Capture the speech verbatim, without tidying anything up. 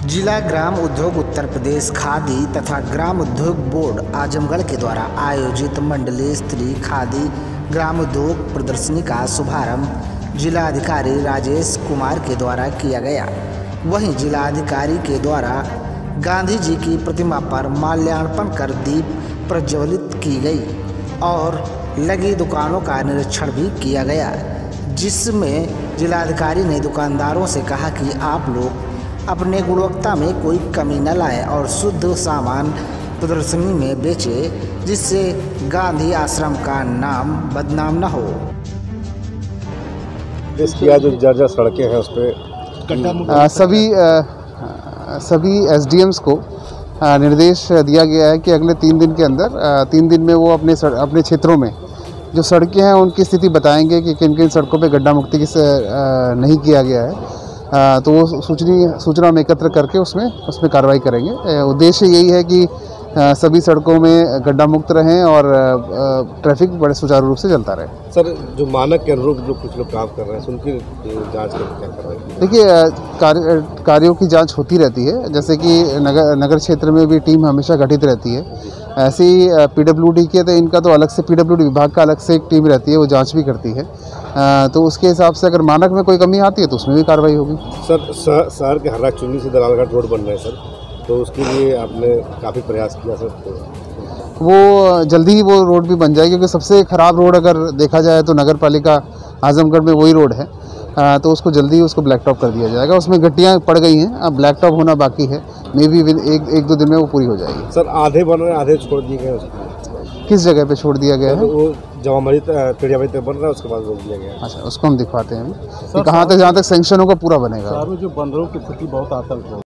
जिला ग्राम उद्योग उत्तर प्रदेश खादी तथा ग्राम उद्योग बोर्ड आजमगढ़ के द्वारा आयोजित मंडलीय स्तरीय खादी ग्राम उद्योग प्रदर्शनी का शुभारंभ जिलाधिकारी राजेश कुमार के द्वारा किया गया। वहीं जिलाधिकारी के द्वारा गांधी जी की प्रतिमा पर माल्यार्पण कर दीप प्रज्वलित की गई और लगी दुकानों का निरीक्षण भी किया गया, जिसमें जिलाधिकारी ने दुकानदारों से कहा कि आप लोग अपने गुणवत्ता में कोई कमी न लाएं और शुद्ध सामान प्रदर्शनी में बेचें, जिससे गांधी आश्रम का नाम बदनाम न हो। इसकी जो जर्जर सड़कें हैं उस पर सभी आ, सभी एसडीएम्स को आ, निर्देश दिया गया है कि अगले तीन दिन के अंदर आ, तीन दिन में वो अपने सड़, अपने क्षेत्रों में जो सड़कें हैं उनकी स्थिति बताएंगे कि किन किन सड़कों पे गड्ढा मुक्ति से नहीं किया गया है। आ, तो वो सूचना सूचना हम एकत्र करके उसमें उसमें कार्रवाई करेंगे। उद्देश्य यही है कि आ, सभी सड़कों में गड्ढा मुक्त रहें और आ, ट्रैफिक बड़े सुचारू रूप से चलता रहे। सर, जो मानक के अनुरूप जो कुछ लोग काम कर रहे हैं उनकी जांच करके क्या कर रहे हैं? देखिए, कार्य कार्यों की जांच होती रहती है, जैसे कि नगर नगर क्षेत्र में भी टीम हमेशा गठित रहती है। ऐसे ही पीडब्ल्यूडी के तो इनका तो अलग से पीडब्ल्यूडी विभाग का अलग से एक टीम रहती है, वो जांच भी करती है। आ, तो उसके हिसाब से अगर मानक में कोई कमी आती है तो उसमें भी कार्रवाई होगी। सर, शहर के हर्रा चुन्नी से दलालघाट रोड बन रहे हैं सर, तो उसके लिए आपने काफ़ी प्रयास किया सर? तो वो जल्दी ही वो रोड भी बन जाएगी, क्योंकि सबसे ख़राब रोड अगर देखा जाए तो नगर पालिका आजमगढ़ में वही रोड है। आ, तो उसको जल्दी ही उसको ब्लैक टॉप कर दिया जाएगा। उसमें गड्डियाँ पड़ गई हैं, अब ब्लैक टॉप होना बाकी है। मे बी एक एक दो दिन में वो पूरी हो जाएगी। सर, आधे बन रहे हैं, आधे छोड़ दिए गए उसको? किस जगह पे छोड़ दिया गया है? वो जमा मस्जिद पेड़िया तक बन रहा है, उसके बाद रोक दिया गया। अच्छा, उसको हम दिखवाते हैं कि कहाँ तक, जहाँ तक सैंक्शन होगा पूरा बनेगा। जो बन रहा है की स्थिति बहुत आतंक